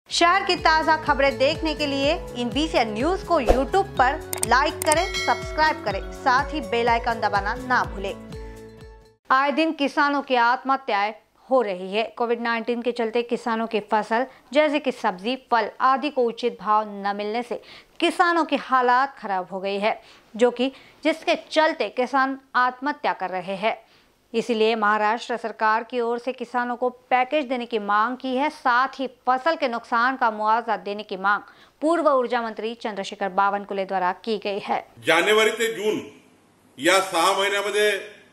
शहर की ताज़ा खबरें देखने के लिए इन VCN न्यूज को YouTube पर लाइक करें, सब्सक्राइब करें, साथ ही बेल आइकन दबाना ना भूलें। आए दिन किसानों की आत्महत्याएं हो रही है। कोविड-19 के चलते किसानों की फसल जैसे कि सब्जी, फल आदि को उचित भाव न मिलने से किसानों की हालात खराब हो गई है, जिसके चलते किसान आत्महत्या कर रहे हैं। इसीलिए महाराष्ट्र सरकार की ओर से किसानों को पैकेज देने की मांग की है। साथ ही फसल के नुकसान का मुआवजा देने की मांग पूर्व ऊर्जा मंत्री चंद्रशेखर बावनकुळे द्वारा की गई है। जानेवारी ते जून या 6 महिन्यामध्ये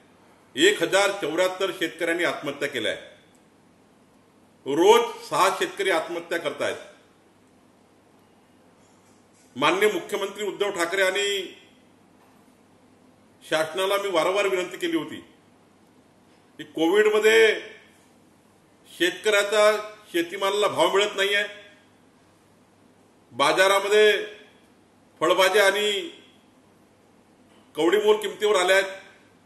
1074 शेतकऱ्यांनी आत्महत्या केल्या आहे। रोज 6 शेतकरी आत्महत्या करतायत। माननीय मुख्यमंत्री उद्धव ठाकरे आणि शासनाला मी वारंवार विनंती केली होती की कोविड मध्ये शेतकऱ्याचा शेतीमालाला भाव मिळत नाहीये, बाजारामध्ये फळभाज्या आणि कवडीमोल किमतीवर आल्या आहेत,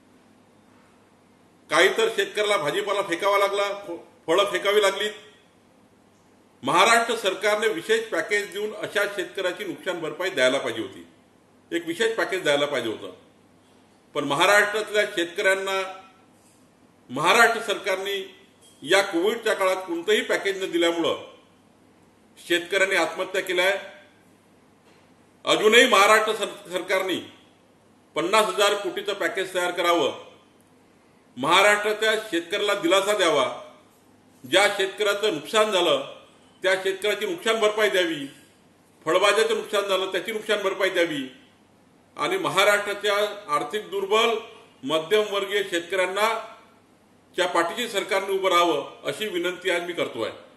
काही तर शेतकऱ्याला भाजीपाला फेकावा लागला, फळं फेकावी लागलीत। महाराष्ट्र सरकारने विशेष पॅकेज देऊन अशा शेतकऱ्याची नुकसान भरपाई द्यायला पाहिजे होती, एक विशेष पॅकेज द्यायला पाहिजे होतं। पण महाराष्ट्रातल्या शेतकऱ्यांना महाराष्ट्र सरकारने या कोविडच्या काळात कोणतेही पॅकेज न दिल्यामुळे शेतकऱ्यांनी आत्महत्या केल्या आहे। अजूनही महाराष्ट्र सरकारने 50,000 कोटीचं पॅकेज तयार करावं, महाराष्ट्राच्या शेतकऱ्याला दिलासा द्यावा, ज्या शेतकऱ्याचं नुकसान झालं त्या शेतकऱ्याची नुकसान भरपाई द्यावी, फळभाज्याचं नुकसान झालं त्याची नुकसान भरपाई द्यावी आणि महाराष्ट्राच्या आर्थिक दुर्बल मध्यमवर्गीय शेतकऱ्यांना च्या पाठीशी सरकारने उभं राहावं अशी विनंती आज मी करतोय।